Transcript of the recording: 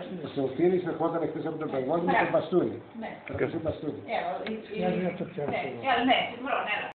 Στο Φύρι ερχόταν εκτός από τον Περγόνη με τον Μπαστούρη. Ναι. Τον Μπαστούρη. Ναι, συμφωνώ, ναι.